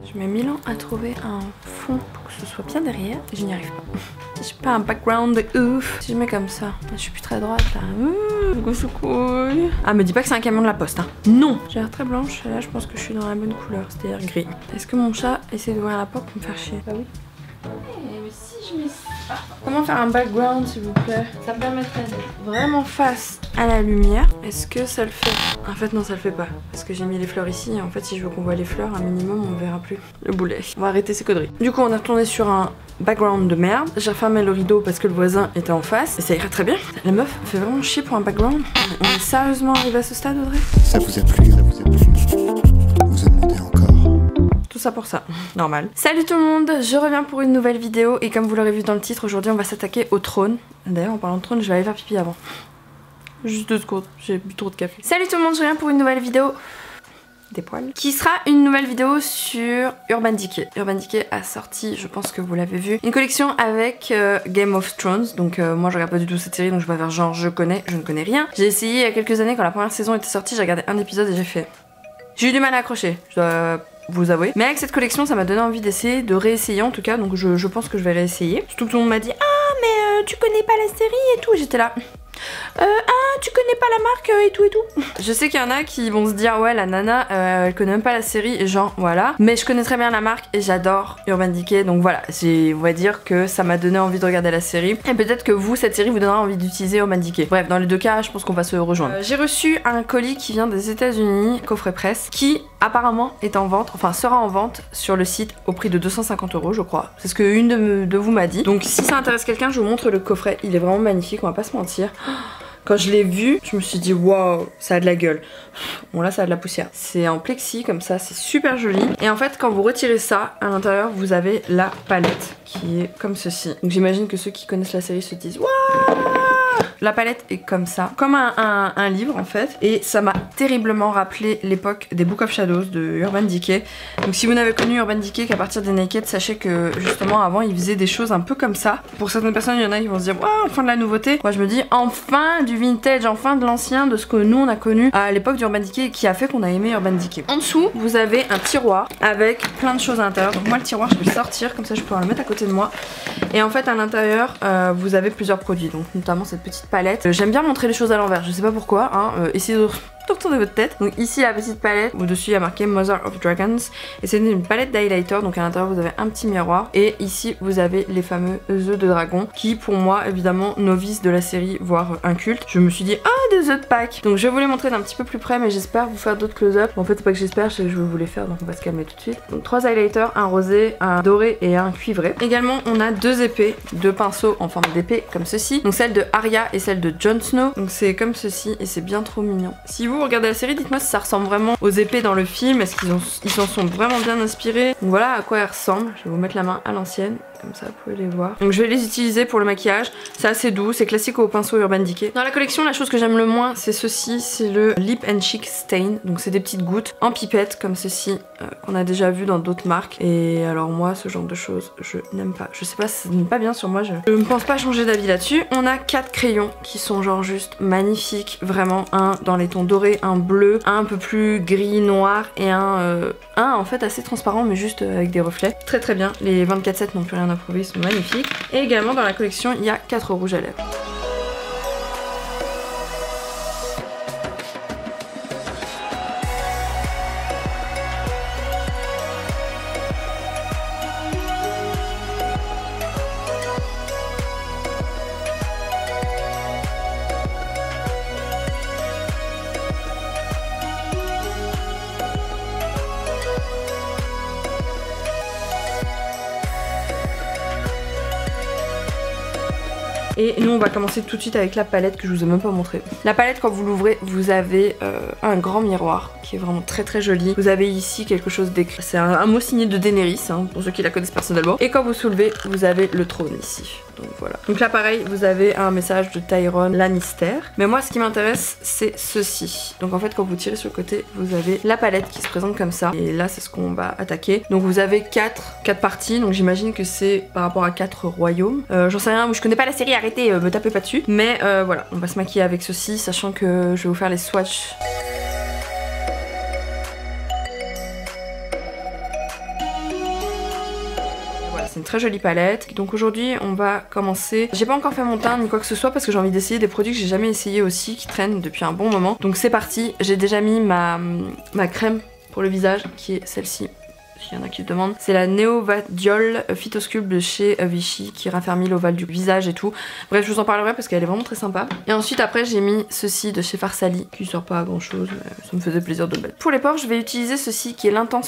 Je mets 1000 ans à trouver un fond pour que ce soit bien derrière. Je n'y arrive pas. J'ai pas un background de ouf. Si je mets comme ça, je suis plus très droite là. Ah, me dis pas que c'est un camion de la poste, hein. Non. J'ai l'air très blanche et là je pense que je suis dans la bonne couleur, c'est-à-dire gris. Est-ce que mon chat essaie d'ouvrir la porte pour me faire chier? Bah oui. Mais si je mets ça... Comment faire un background s'il vous plaît? Ça me permettrait d'être vraiment face à la lumière. Est-ce que ça le fait? En fait non, ça le fait pas. Parce que j'ai mis les fleurs ici et en fait si je veux qu'on voit les fleurs, un minimum on verra plus le boulet. On va arrêter ces conneries. Du coup on est retourné sur un background de merde. J'ai refermé le rideau parce que le voisin était en face. Et ça irait très bien. La meuf fait vraiment chier pour un background. On est sérieusement arrivé à ce stade, Audrey? Ça vous a plu, ça vous a plu. Vous en demandez encore. Tout ça pour ça, normal. Salut tout le monde, je reviens pour une nouvelle vidéo et comme vous l'aurez vu dans le titre, aujourd'hui on va s'attaquer au trône. D'ailleurs en parlant de trône, je vais aller faire pipi avant. Juste 2 secondes, j'ai bu trop de café. Salut tout le monde, je reviens pour une nouvelle vidéo. Des poils. Qui sera une nouvelle vidéo sur Urban Decay. Urban Decay a sorti, je pense que vous l'avez vu, une collection avec Game of Thrones. Donc moi je regarde pas du tout cette série, donc je vais faire genre je ne connais rien. J'ai essayé il y a quelques années quand la première saison était sortie, j'ai regardé un épisode et j'ai fait... J'ai eu du mal à accrocher, je dois vous avouer. Mais avec cette collection ça m'a donné envie d'essayer, de réessayer en tout cas, donc je pense que je vais réessayer. Surtout que tout le monde m'a dit ah mais tu connais pas la série et tout, j'étais là... ah tu connais pas la marque et tout. Je sais qu'il y en a qui vont se dire ouais la nana elle connaît même pas la série et genre voilà. Mais je connais très bien la marque et j'adore Urban Decay donc voilà, on va dire que ça m'a donné envie de regarder la série. Et peut-être que vous, cette série vous donnera envie d'utiliser Urban Decay. Bref, dans les deux cas je pense qu'on va se rejoindre. J'ai reçu un colis qui vient des États-Unis, coffret presse, qui apparemment est en vente, enfin sera en vente sur le site au prix de 250 € je crois. C'est ce que une de vous m'a dit. Donc si ça intéresse quelqu'un, je vous montre le coffret, il est vraiment magnifique, on va pas se mentir. Quand je l'ai vu, je me suis dit waouh, ça a de la gueule. Bon là ça a de la poussière. C'est en plexi comme ça, c'est super joli. Et en fait quand vous retirez ça, à l'intérieur vous avez la palette qui est comme ceci. Donc j'imagine que ceux qui connaissent la série se disent waouh. La palette est comme ça, comme un livre en fait. Et ça m'a terriblement rappelé l'époque des Book of Shadows de Urban Decay. Donc si vous n'avez connu Urban Decay qu'à partir des Naked, sachez que justement avant ils faisaient des choses un peu comme ça. Pour certaines personnes il y en a qui vont se dire waouh, enfin de la nouveauté. Moi je me dis enfin du vintage, enfin de l'ancien, de ce que nous on a connu à l'époque d'Urban Decay qui a fait qu'on a aimé Urban Decay. En dessous vous avez un tiroir avec plein de choses à l'intérieur. Donc moi le tiroir je vais le sortir comme ça je pourrai le mettre à côté de moi. Et en fait à l'intérieur vous avez plusieurs produits, donc notamment cette petite palette. J'aime bien montrer les choses à l'envers, je sais pas pourquoi, hein. Essayez de retourner votre tête. Donc ici la petite palette, au dessus il y a marqué Mother of Dragons et c'est une palette d'highlighter, donc à l'intérieur vous avez un petit miroir et ici vous avez les fameux œufs de dragon qui pour moi évidemment novice de la série voire inculte, je me suis dit ah des œufs de Pâques. Donc je vais vous les montrer d'un petit peu plus près mais j'espère vous faire d'autres close-up. En fait c'est pas que j'espère, je sais que je veux vous les faire donc on va se calmer tout de suite. Donc 3 highlighters, un rosé, un doré et un cuivré. Également on a 2 épées, 2 pinceaux en forme d'épée comme ceci. Donc celle de Arya et celle de Jon Snow. Donc c'est comme ceci et c'est bien trop mignon. Si vous regardez la série, dites-moi si ça ressemble vraiment aux épées dans le film, est-ce qu'ils s'en sont vraiment bien inspirés. Donc voilà à quoi elles ressemblent. Je vais vous mettre la main à l'ancienne, comme ça vous pouvez les voir. Donc je vais les utiliser pour le maquillage, c'est assez doux, c'est classique au pinceau Urban Decay. Dans la collection la chose que j'aime le moins c'est ceci, c'est le Lip and Cheek Stain. Donc c'est des petites gouttes en pipette comme ceci qu'on a déjà vu dans d'autres marques. Et alors moi ce genre de choses je n'aime pas. Je sais pas si ça n'est pas bien sur moi, je ne pense pas changer d'avis là-dessus. On a 4 crayons qui sont genre juste magnifiques, vraiment un dans les tons dorés, un bleu, un peu plus gris noir et un en fait assez transparent mais juste avec des reflets. Très très bien, les 24/7 n'ont plus rien à prouver, ils sont magnifiques. Et également dans la collection il y a 4 rouges à lèvres. Et nous on va commencer tout de suite avec la palette que je vous ai même pas montré. La palette quand vous l'ouvrez vous avez un grand miroir qui est vraiment très très joli. Vous avez ici quelque chose d'écrit, c'est un mot signé de Daenerys hein, pour ceux qui la connaissent personnellement. Et quand vous soulevez vous avez le trône ici. Donc voilà. Donc là pareil vous avez un message de Tyrion Lannister. Mais moi ce qui m'intéresse c'est ceci. Donc en fait quand vous tirez sur le côté vous avez la palette qui se présente comme ça. Et là c'est ce qu'on va attaquer. Donc vous avez 4 parties. Donc j'imagine que c'est par rapport à 4 royaumes. J'en sais rien, je connais pas la série, arrêtez, me tapez pas dessus. Mais voilà, on va se maquiller avec ceci, sachant que je vais vous faire les swatchs. c'est une très jolie palette. Donc aujourd'hui on va commencer. J'ai pas encore fait mon teint ni quoi que ce soit parce que j'ai envie d'essayer des produits que j'ai jamais essayé aussi, qui traînent depuis un bon moment. Donc c'est parti, j'ai déjà mis ma crème pour le visage qui est celle-ci. Il y en a qui le demandent. C'est la Neovadiol Phytosculpt de chez Vichy qui raffermit l'ovale du visage et tout. Bref, je vous en parlerai parce qu'elle est vraiment très sympa. Et ensuite après j'ai mis ceci de chez Farsali qui sort pas à grand chose mais ça me faisait plaisir de le mettre. Pour les pores je vais utiliser ceci qui est l'Instant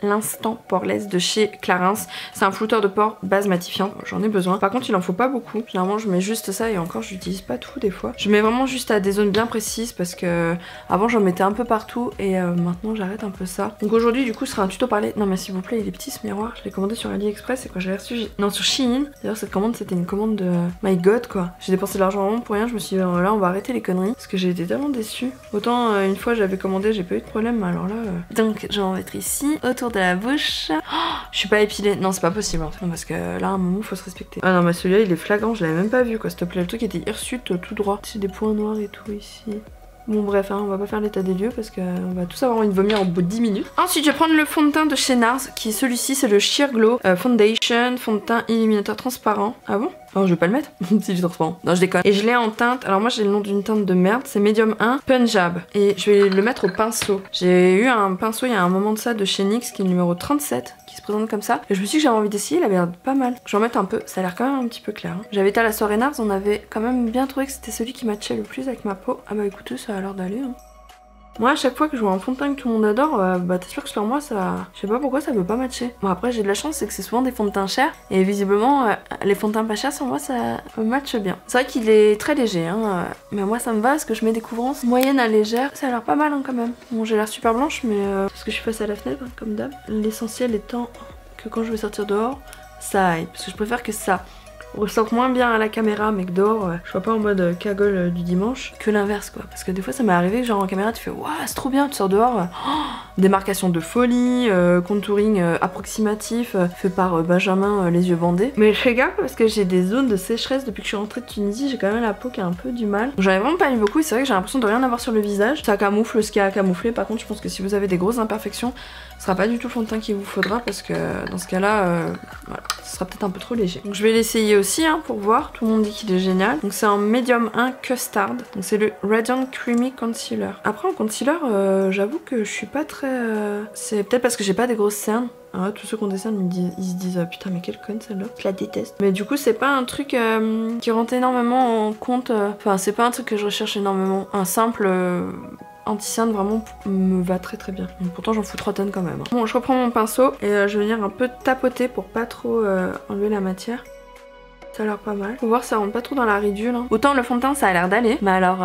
Poreless de chez Clarins. C'est un flouteur de pores base matifiant. J'en ai besoin. Par contre il en faut pas beaucoup. Généralement je mets juste ça et encore j'utilise pas tout des fois. Je mets vraiment juste à des zones bien précises parce que avant j'en mettais un peu partout et maintenant j'arrête un peu ça. Donc aujourd'hui du coup ce sera un tuto parler. Non mais s'il vous plaît, il est petit ce miroir, je l'ai commandé sur AliExpress et quand je l'ai reçu, non sur Shein. D'ailleurs cette commande c'était une commande de my god quoi. J'ai dépensé de l'argent vraiment pour rien, je me suis dit là on va arrêter les conneries parce que j'ai été tellement déçue. Autant une fois j'avais commandé, j'ai pas eu de problème, mais alors là... Donc je vais en mettre ici, autour de la bouche. Oh, je suis pas épilée, non c'est pas possible hein, parce que là à un moment faut se respecter. Ah non mais celui-là il est flagrant, je l'avais même pas vu quoi, s'il te plaît, le truc était hirsute tout droit. C'est des points noirs et tout ici. Bon bref, hein, on va pas faire l'état des lieux parce qu'on va tous avoir envie de vomir au bout de 10 minutes. Ensuite je vais prendre le fond de teint de chez NARS qui est celui-ci, c'est le Sheer Glow Foundation, fond de teint illuminateur transparent. Ah bon? Oh je vais pas le mettre si il est transparent. Non je déconne. Et je l'ai en teinte, alors moi j'ai le nom d'une teinte de merde, c'est Medium 1 Punjab. Et je vais le mettre au pinceau. J'ai eu un pinceau il y a un moment de ça de chez NYX qui est le numéro 37 qui se présente comme ça. Et je me suis dit que j'avais envie d'essayer, il avait l'air pas mal. J'en mette un peu, ça a l'air quand même un petit peu clair. Hein. J'avais été à la soirée NARS, on avait quand même bien trouvé que c'était celui qui matchait le plus avec ma peau. Ah bah écoutez, ça a l'air d'aller. Hein. Moi à chaque fois que je vois un fond de teint que tout le monde adore, bah t'es sûr que sur moi ça... Je sais pas pourquoi ça veut pas matcher. Bon après j'ai de la chance, c'est que c'est souvent des fonds de teint chers et visiblement les fonds de teint pas chers sur moi ça matche bien. C'est vrai qu'il est très léger hein, mais moi ça me va parce que je mets des couvrances moyennes à légères. Ça a l'air pas mal hein, quand même. Bon j'ai l'air super blanche mais parce que je suis face à la fenêtre hein, comme d'hab. L'essentiel étant que quand je vais sortir dehors, ça aille. Parce que je préfère que ça ressort moins bien à la caméra mais que dehors je sois pas en mode cagole du dimanche que l'inverse quoi, parce que des fois ça m'est arrivé que genre en caméra tu fais waouh c'est trop bien, tu sors dehors démarcation de folie, contouring approximatif fait par Benjamin les yeux bandés, mais je fais gaffe parce que j'ai des zones de sécheresse depuis que je suis rentrée de Tunisie, j'ai quand même la peau qui a un peu du mal, j'en ai vraiment pas mis beaucoup et c'est vrai que j'ai l'impression de rien avoir sur le visage, ça camoufle ce qu'il y a à camoufler. Par contre je pense que si vous avez des grosses imperfections ce sera pas du tout le fond de teint qu'il vous faudra parce que dans ce cas là voilà, ce sera peut-être un peu trop léger. Donc je vais l'essayer aussi hein, pour voir, tout le monde dit qu'il est génial. Donc c'est en Medium 1 Custard, donc c'est le Radiant Creamy Concealer. Après en concealer j'avoue que je suis pas très... C'est peut-être parce que j'ai pas des grosses cernes. Ah, tous ceux qu'on dessine ils se disent putain mais quelle conne celle-là, je la déteste. Mais du coup c'est pas un truc qui rentre énormément en compte, enfin c'est pas un truc que je recherche énormément. Un simple anti-cerne vraiment me va très très bien. Donc, pourtant j'en fous 3 tonnes quand même. Hein. Bon je reprends mon pinceau et je vais venir un peu tapoter pour pas trop enlever la matière. Ça a l'air pas mal. Faut voir ça rentre pas trop dans la ridule. Hein. Autant le fond de teint ça a l'air d'aller, mais alors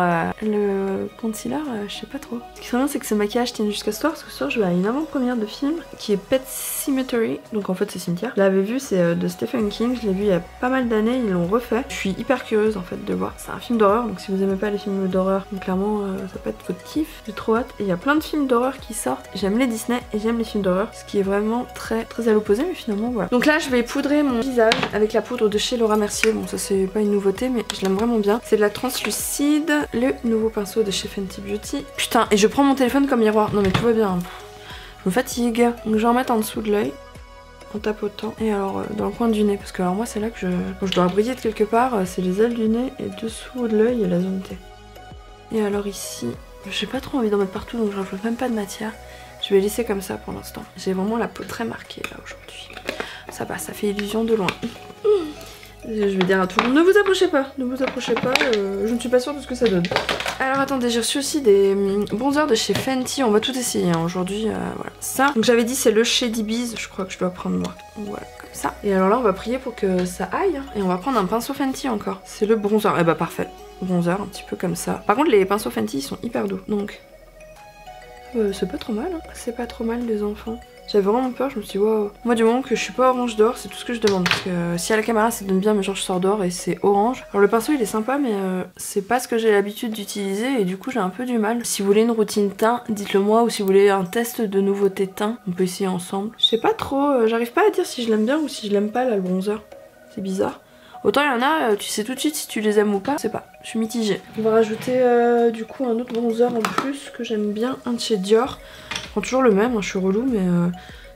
le concealer je sais pas trop. Ce qui serait bien c'est que ce maquillage tienne jusqu'à ce soir, parce que ce soir je vais à une avant-première de film qui est Pet Sematary, donc en fait c'est cimetière. Je l'avais vu, c'est de Stephen King, je l'ai vu il y a pas mal d'années, ils l'ont refait. Je suis hyper curieuse en fait de voir. C'est un film d'horreur, donc si vous aimez pas les films d'horreur, clairement ça peut être votre kiff. J'ai trop hâte. Et il y a plein de films d'horreur qui sortent. J'aime les Disney et j'aime les films d'horreur, ce qui est vraiment très à l'opposé, mais finalement voilà. Donc là je vais poudrer mon visage avec la poudre de chez Laura Mercier. Bon ça c'est pas une nouveauté mais je l'aime vraiment bien. C'est de la translucide, le nouveau pinceau de chez Fenty Beauty. Putain et je prends mon téléphone comme miroir. Non mais tout va bien. Je me fatigue. Donc je vais en mettre en dessous de l'œil en tapotant. Et alors dans le coin du nez parce que alors moi c'est là que quand je dois briller de quelque part, c'est les ailes du nez et dessous de l'œil et la zone T. Et alors ici, j'ai pas trop envie d'en mettre partout donc je rajoute même pas de matière. Je vais laisser comme ça pour l'instant. J'ai vraiment la peau très marquée là aujourd'hui. Ça va, ça fait illusion de loin. Je vais dire à tout le monde, ne vous approchez pas, je ne suis pas sûre de ce que ça donne. Alors attendez, j'ai reçu aussi des bronzers de chez Fenty, on va tout essayer hein, aujourd'hui, voilà. Ça, donc j'avais dit c'est le Shady Bees, je crois que je dois prendre moi. Voilà, comme ça. Et alors là on va prier pour que ça aille, hein, et on va prendre un pinceau Fenty encore. C'est le bronzer, et bah parfait, bronzer un petit peu comme ça. Par contre les pinceaux Fenty ils sont hyper doux, donc c'est pas trop mal, hein. C'est pas trop mal les enfants. J'avais vraiment peur, je me suis dit waouh. Moi du moment que je suis pas orange d'or, c'est tout ce que je demande. Parce que si à la caméra ça donne bien, mais genre je sors d'or et c'est orange. Alors le pinceau il est sympa mais c'est pas ce que j'ai l'habitude d'utiliser et du coup j'ai un peu du mal. Si vous voulez une routine teint, dites-le moi, ou si vous voulez un test de nouveauté teint, on peut essayer ensemble. Je sais pas trop, j'arrive pas à dire si je l'aime bien ou si je l'aime pas là le bronzer. C'est bizarre. Autant il y en a, tu sais tout de suite si tu les aimes ou pas, je sais pas, je suis mitigée. On va rajouter du coup un autre bronzer en plus que j'aime bien, un de chez Dior. Je prends toujours le même, hein, je suis relou mais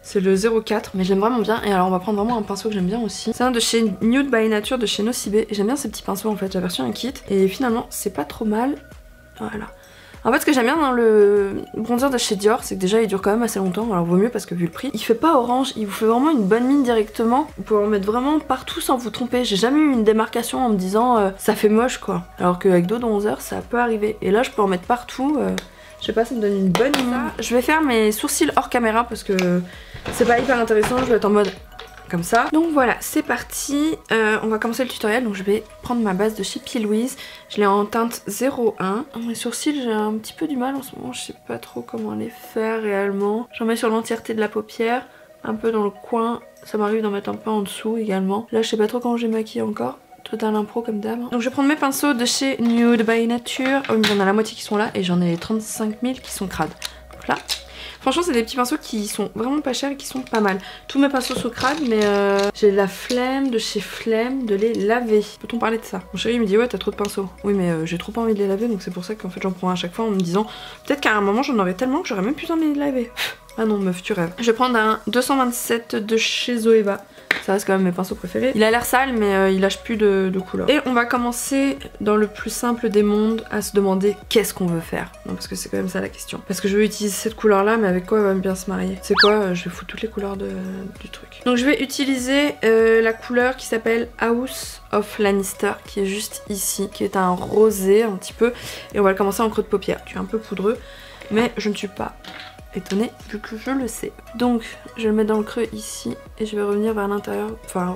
C'est le 04, mais j'aime vraiment bien. Et alors on va prendre vraiment un pinceau que j'aime bien aussi. C'est un de chez Nude by Nature de chez Nocibé. Et j'aime bien ces petits pinceaux en fait. J'ai aperçu un kit et finalement c'est pas trop mal. Voilà. En fait ce que j'aime bien dans le bronzer de chez Dior, c'est que déjà il dure quand même assez longtemps. Alors vaut mieux parce que vu le prix, il fait pas orange, il vous fait vraiment une bonne mine directement. Vous pouvez en mettre vraiment partout sans vous tromper. J'ai jamais eu une démarcation en me disant ça fait moche quoi. Alors qu'avec d'autres bronzers ça peut arriver. Et là je peux en mettre partout. Je sais pas, ça me donne une bonne mine. Je vais faire mes sourcils hors caméra parce que c'est pas hyper intéressant, je vais être en mode comme ça. Donc voilà, c'est parti. On va commencer le tutoriel. Donc je vais prendre ma base de chez P. Louise. Je l'ai en teinte 01. Mes sourcils, j'ai un petit peu du mal en ce moment. Je sais pas trop comment les faire réellement. J'en mets sur l'entièreté de la paupière, un peu dans le coin. Ça m'arrive d'en mettre un peu en dessous également. Là, je sais pas trop comment j'ai maquillé encore. Total impro comme d'hab. Donc je vais prendre mes pinceaux de chez Nude by Nature. Oh, il y en a la moitié qui sont là et j'en ai 35 000 qui sont crades. Donc là, franchement c'est des petits pinceaux qui sont vraiment pas chers et qui sont pas mal. Tous mes pinceaux sont crades mais j'ai la flemme de chez Flemme de les laver. Peut-on parler de ça? Mon chéri il me dit ouais t'as trop de pinceaux. Oui mais j'ai trop pas envie de les laver donc c'est pour ça qu'en fait j'en prends un à chaque fois en me disant peut-être qu'à un moment j'en aurais tellement que j'aurais même plus envie de les laver. Ah non meuf tu rêves. Je vais prendre un 227 de chez Zoeva. Ça reste quand même mes pinceaux préférés. Il a l'air sale mais il lâche plus de couleur. Et on va commencer dans le plus simple des mondes à se demander qu'est-ce qu'on veut faire. Non parce que c'est quand même ça la question. Parce que je veux utiliser cette couleur là mais avec quoi elle va bien se marier? C'est quoi? Je vais foutre toutes les couleurs du truc. Donc je vais utiliser la couleur qui s'appelle House of Lannister qui est juste ici. Qui est un rosé un petit peu. Et on va le commencer en creux de paupière. Tu es un peu poudreux mais je ne suis pas étonnée vu que je le sais. Donc je vais le mettre dans le creux ici et je vais revenir vers l'intérieur,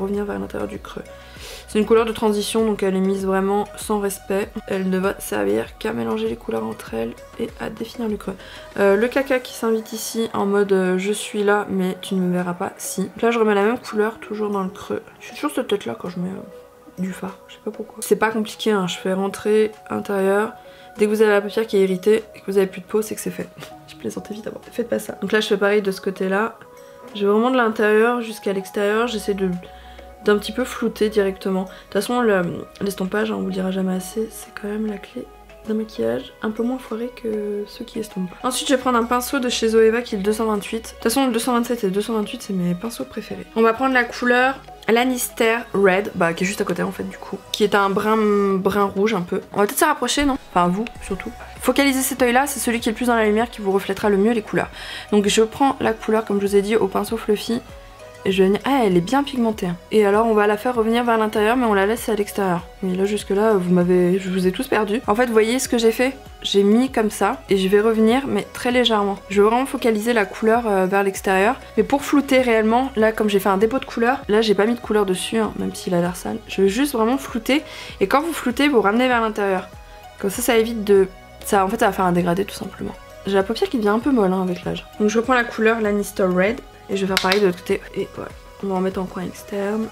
du creux. C'est une couleur de transition donc elle est mise vraiment sans respect. Elle ne va servir qu'à mélanger les couleurs entre elles et à définir le creux. Le caca qui s'invite ici en mode je suis là mais tu ne me verras pas si. Donc là je remets la même couleur toujours dans le creux. Je suis toujours cette tête là quand je mets du fard, je sais pas pourquoi. C'est pas compliqué hein, je fais rentrer intérieur. Dès que vous avez la paupière qui est irritée et que vous avez plus de peau, c'est que c'est fait. Je plaisante évidemment. Faites pas ça. Donc là, je fais pareil de ce côté-là. Je vais vraiment de l'intérieur jusqu'à l'extérieur. J'essaie d'un petit peu flouter directement. De toute façon, l'estompage, on vous le dira jamais assez, c'est quand même la clé d'un maquillage un peu moins foiré que ceux qui estompent. Ensuite, je vais prendre un pinceau de chez Zoeva qui est le 228. De toute façon, le 227 et le 228, c'est mes pinceaux préférés. On va prendre la couleur Lannister Red, qui est juste à côté en fait du coup, qui est un brun rouge un peu. On va peut-être se rapprocher, non? Enfin vous surtout. Focalisez cet œil là, c'est celui qui est le plus dans la lumière qui vous reflètera le mieux les couleurs. Donc je prends la couleur comme je vous ai dit au pinceau fluffy et je vais venir... Ah elle est bien pigmentée. Et alors on va la faire revenir vers l'intérieur mais on la laisse à l'extérieur. Oui là jusque là je vous ai tous perdu. En fait vous voyez ce que j'ai fait? J'ai mis comme ça et je vais revenir mais très légèrement. Je veux vraiment focaliser la couleur vers l'extérieur. Mais pour flouter réellement, là comme j'ai fait un dépôt de couleur, là j'ai pas mis de couleur dessus hein, même s'il a l'air sale. Je veux juste vraiment flouter et quand vous floutez vous ramenez vers l'intérieur. Comme ça évite de... En fait ça va faire un dégradé tout simplement. J'ai la paupière qui devient un peu molle hein, avec l'âge. Donc je reprends la couleur Lannister Red et je vais faire pareil de l'autre côté. Et voilà, on va en mettre en coin externe.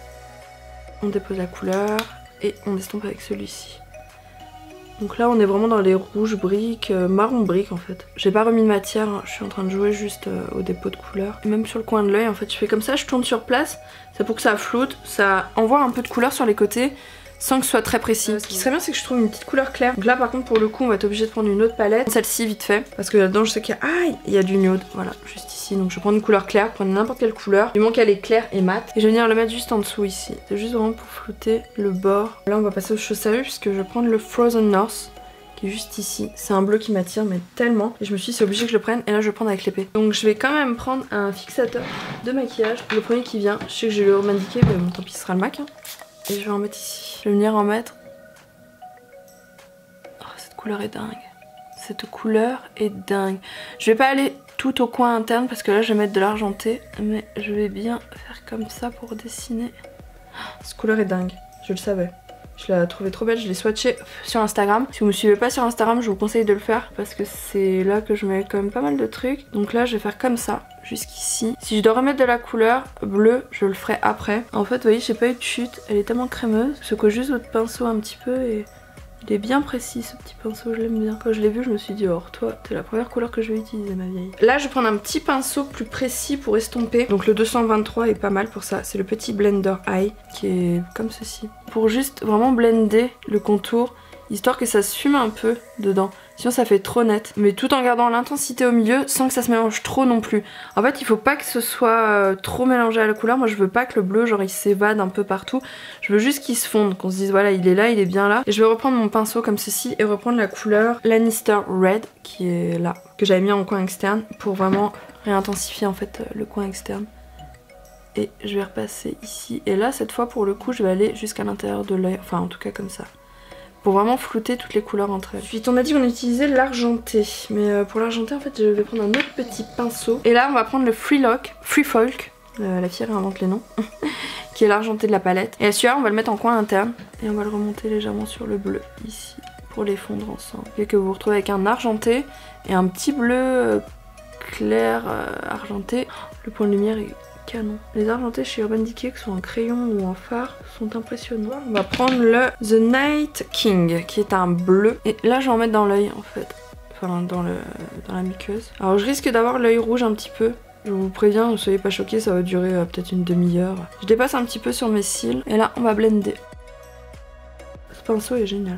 On dépose la couleur et on estompe avec celui-ci. Donc là on est vraiment dans les rouges briques, marron briques en fait. J'ai pas remis de matière, hein. Je suis en train de jouer juste au dépôt de couleur. Et même sur le coin de l'œil en fait je fais comme ça, je tourne sur place. C'est pour que ça floute, ça envoie un peu de couleur sur les côtés sans que ce soit très précis. Ce qui serait bien c'est que je trouve une petite couleur claire. Donc là par contre pour le coup on va être obligé de prendre une autre palette. Celle-ci vite fait parce que là-dedans je sais qu'il y a... Ah, il y a du nude, voilà, juste ici. Donc je vais prendre une couleur claire, prendre n'importe quelle couleur. Du moment qu'elle est claire et mate. Et je vais venir le mettre juste en dessous ici. C'est juste vraiment pour flouter le bord. Là on va passer aux choses sérieuses puisque je vais prendre le Frozen North qui est juste ici. C'est un bleu qui m'attire mais tellement. Et je me suis dit c'est obligé que je le prenne et là je vais prendre avec l'épée. Donc je vais quand même prendre un fixateur de maquillage. Le premier qui vient. Je sais que je vais le remandiquer mais bon tant pis ce sera le MAC. Hein. Et je vais en mettre ici. Je vais venir en mettre. Oh cette couleur est dingue. Cette couleur est dingue. Je vais pas aller tout au coin interne parce que là je vais mettre de l'argenté. Mais je vais bien faire comme ça pour dessiner. Oh, cette couleur est dingue. Je le savais. Je l'ai trouvée trop belle, je l'ai swatchée sur Instagram. Si vous me suivez pas sur Instagram, je vous conseille de le faire parce que c'est là que je mets quand même pas mal de trucs. Donc là, je vais faire comme ça, jusqu'ici. Si je dois remettre de la couleur bleue, je le ferai après. En fait, vous voyez, j'ai pas eu de chute, elle est tellement crémeuse. Je secoue juste votre pinceau un petit peu et il est bien précis ce petit pinceau, je l'aime bien. Quand je l'ai vu, je me suis dit, oh, toi, t'es la première couleur que je vais utiliser, ma vieille. Là, je vais prendre un petit pinceau plus précis pour estomper. Donc le 223 est pas mal pour ça. C'est le petit Blender Eye qui est comme ceci. Pour juste vraiment blender le contour, histoire que ça se fume un peu dedans. sinon ça fait trop net. Mais tout en gardant l'intensité au milieu sans que ça se mélange trop non plus. En fait il faut pas que ce soit trop mélangé à la couleur. Moi je veux pas que le bleu genre il s'évade un peu partout. Je veux juste qu'il se fonde, qu'on se dise voilà il est là, il est bien là. Et je vais reprendre mon pinceau comme ceci et reprendre la couleur Lannister Red qui est là, que j'avais mis en coin externe pour vraiment réintensifier en fait le coin externe. Et je vais repasser ici. Et là cette fois pour le coup je vais aller jusqu'à l'intérieur de l'œil, enfin en tout cas comme ça. Pour vraiment flouter toutes les couleurs entre elles. Ensuite on a dit qu'on utilisait l'argenté. Mais pour l'argenté en fait je vais prendre un autre petit pinceau. Et là on va prendre le Free Folk. La fille réinvente les noms. Qui est l'argenté de la palette. Et celui-là on va le mettre en coin interne. Et on va le remonter légèrement sur le bleu ici. Pour les fondre ensemble. Et que vous vous retrouvez avec un argenté et un petit bleu clair argenté. Le point de lumière est canon. Les argentés chez Urban Decay, que ce soit en crayon ou en fard, sont impressionnants. On va prendre le The Night King, qui est un bleu. Et là, je vais en mettre dans l'œil, en fait. Enfin, dans la muqueuse. Alors, je risque d'avoir l'œil rouge un petit peu. Je vous préviens, ne soyez pas choqués, ça va durer peut-être une demi-heure. Je dépasse un petit peu sur mes cils. Et là, on va blender. Ce pinceau est génial.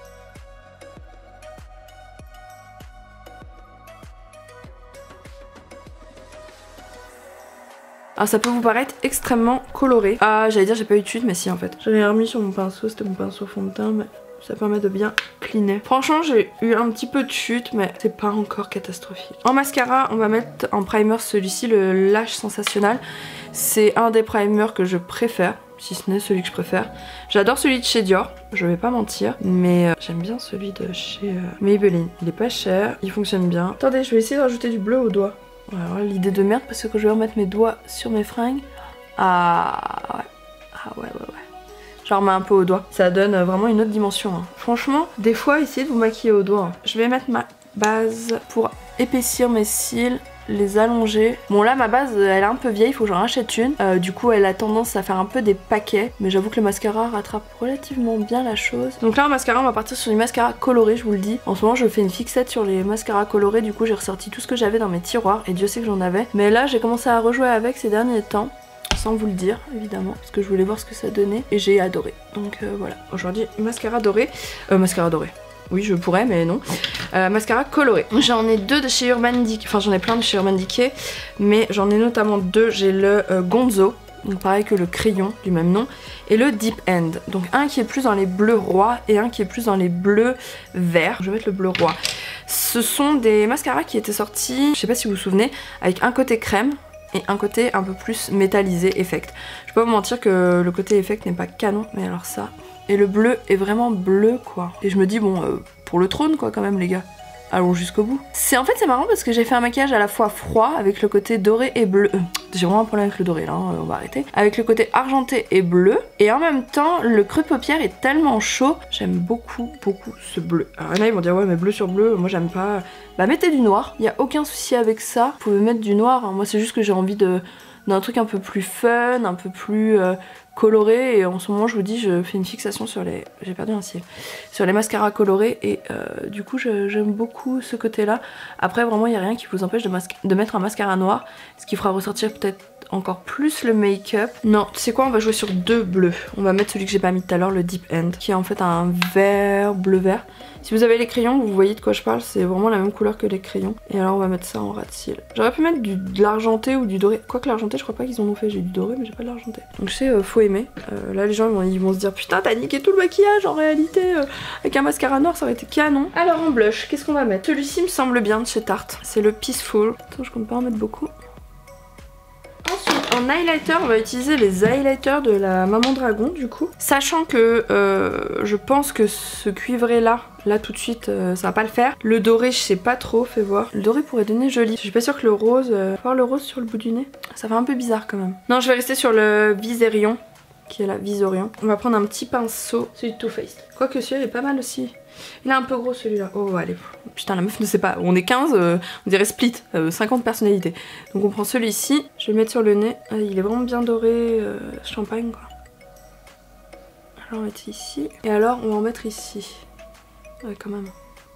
Alors ça peut vous paraître extrêmement coloré. Ah j'allais dire j'ai pas eu de chute mais si en fait. J'avais remis sur mon pinceau, c'était mon pinceau fond de teint mais ça permet de bien cleaner. Franchement j'ai eu un petit peu de chute mais c'est pas encore catastrophique. En mascara on va mettre en primer celui-ci, le Lash Sensationnel. C'est un des primers que je préfère, si ce n'est celui que je préfère. J'adore celui de chez Dior, je vais pas mentir, mais j'aime bien celui de chez Maybelline. Il est pas cher, il fonctionne bien. Attendez je vais essayer de rajouter du bleu au doigt. Alors l'idée de merde parce que je vais remettre mes doigts sur mes fringues. Ah ouais. Ah ouais. Je remets un peu au doigt. Ça donne vraiment une autre dimension. Hein. Franchement, des fois essayez de vous maquiller au doigt. Hein. Je vais mettre ma base pour épaissir mes cils, les allonger. Bon là ma base elle est un peu vieille, il faut que j'en rachète une. Du coup elle a tendance à faire un peu des paquets. Mais j'avoue que le mascara rattrape relativement bien la chose. Donc là en mascara on va partir sur du mascara coloré, je vous le dis. En ce moment je fais une fixette sur les mascaras colorés. Du coup j'ai ressorti tout ce que j'avais dans mes tiroirs. Et Dieu sait que j'en avais. Mais là j'ai commencé à rejouer avec ces derniers temps. Sans vous le dire évidemment. Parce que je voulais voir ce que ça donnait. Et j'ai adoré. Donc voilà. Aujourd'hui mascara doré. Mascara doré. Oui je pourrais mais non. Mascara coloré. J'en ai deux de chez Urban Decay. Enfin j'en ai plein de chez Urban Decay. Mais j'en ai notamment deux. J'ai le Gonzo. Donc pareil que le crayon du même nom. Et le Deep End. Donc un qui est plus dans les bleus rois. Et un qui est plus dans les bleus verts. Je vais mettre le bleu roi. Ce sont des mascaras qui étaient sortis. Je sais pas si vous vous souvenez. Avec un côté crème. Et un côté un peu plus métallisé, effect. Je peux pas vous mentir que le côté effect n'est pas canon. Mais alors ça... Et le bleu est vraiment bleu quoi. Et je me dis bon pour le trône quoi quand même les gars. Allons jusqu'au bout. En fait c'est marrant parce que j'ai fait un maquillage à la fois froid avec le côté doré et bleu. J'ai vraiment un problème avec le doré là, on va arrêter. Avec le côté argenté et bleu. Et en même temps le creux de paupière est tellement chaud. J'aime beaucoup ce bleu. Alors il y en a ils vont dire ouais mais bleu sur bleu, moi j'aime pas. Bah mettez du noir, il n'y a aucun souci avec ça. Vous pouvez mettre du noir, hein. Moi c'est juste que j'ai envie d'un truc un peu plus fun, un peu plus coloré. Et en ce moment je vous dis je fais une fixation sur les... J'ai perdu un cil. Sur les mascaras colorés et du coup j'aime beaucoup ce côté là. Après vraiment il n'y a rien qui vous empêche de mettre un mascara noir. Ce qui fera ressortir peut-être encore plus le make-up. Non, tu sais quoi, on va jouer sur deux bleus. On va mettre celui que j'ai pas mis tout à l'heure, le Deep End, qui est en fait un vert, bleu-vert. Si vous avez les crayons, vous voyez de quoi je parle, c'est vraiment la même couleur que les crayons. Et alors on va mettre ça en ras de cils. J'aurais pu mettre de l'argenté ou du doré. Quoique l'argenté, je crois pas qu'ils en ont fait. J'ai du doré, mais j'ai pas de l'argenté. Donc je sais, faut aimer. Là les gens ils vont se dire putain, t'as niqué tout le maquillage en réalité. Avec un mascara noir, ça aurait été canon. Alors en blush, qu'est-ce qu'on va mettre? Celui-ci me semble bien de chez Tarte. C'est le Peaceful. Attends, je compte pas en mettre beaucoup. Ensuite, en highlighter, on va utiliser les highlighters de la Maman Dragon du coup. Sachant que je pense que ce cuivré là tout de suite, ça va pas le faire. Le doré, je sais pas trop, fais voir. Le doré pourrait donner joli. Je suis pas sûre que le rose, voir le rose sur le bout du nez, ça fait un peu bizarre quand même. Non, je vais rester sur le Viserion, qui est la Visorion. On va prendre un petit pinceau, celui de Too Faced. Quoique celui-là il est pas mal aussi. Il est un peu gros celui-là. Oh allez. Putain la meuf ne sait pas. On est 15, on dirait split. 50 personnalités. Donc on prend celui-ci. Je vais le mettre sur le nez. Il est vraiment bien doré. Champagne quoi. Alors on va mettre ici. Et alors on va en mettre ici. Ouais quand même.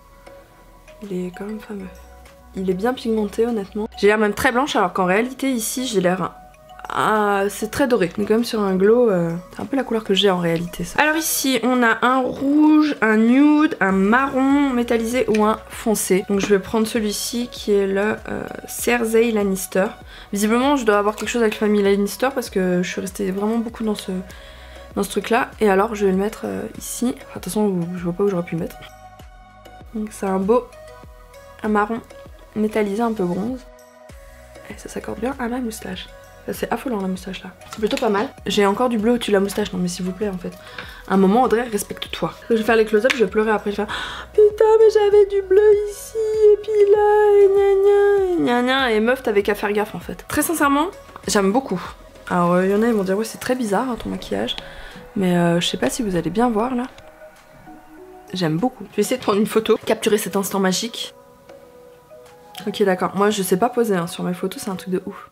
Il est quand même fameux. Il est bien pigmenté honnêtement. J'ai l'air même très blanche alors qu'en réalité ici j'ai l'air c'est très doré. On est quand même sur un glow, c'est un peu la couleur que j'ai en réalité ça. Alors ici on a un rouge, un nude, un marron métallisé ou un foncé. Donc je vais prendre celui-ci qui est le Cersei Lannister. Visiblement je dois avoir quelque chose avec la famille Lannister parce que je suis restée vraiment beaucoup dans ce truc là. Et alors je vais le mettre ici. Enfin, de toute façon je vois pas où j'aurais pu le mettre. Donc c'est un beau, un marron métallisé un peu bronze. Et ça s'accorde bien à ma moustache. C'est affolant la moustache là. C'est plutôt pas mal. J'ai encore du bleu au-dessus de la moustache. Non mais s'il vous plaît en fait. À un moment Audrey respecte-toi. Je vais faire les close-up, je vais pleurer après. Je vais faire putain mais j'avais du bleu ici et puis là et gna gna et meuf t'avais qu'à faire gaffe en fait. Très sincèrement j'aime beaucoup. Alors il y en a ils vont dire ouais c'est très bizarre hein, ton maquillage. Mais je sais pas si vous allez bien voir là. J'aime beaucoup. Je vais essayer de prendre une photo, capturer cet instant magique. Ok d'accord. Moi je sais pas poser hein, sur mes photos, c'est un truc de ouf.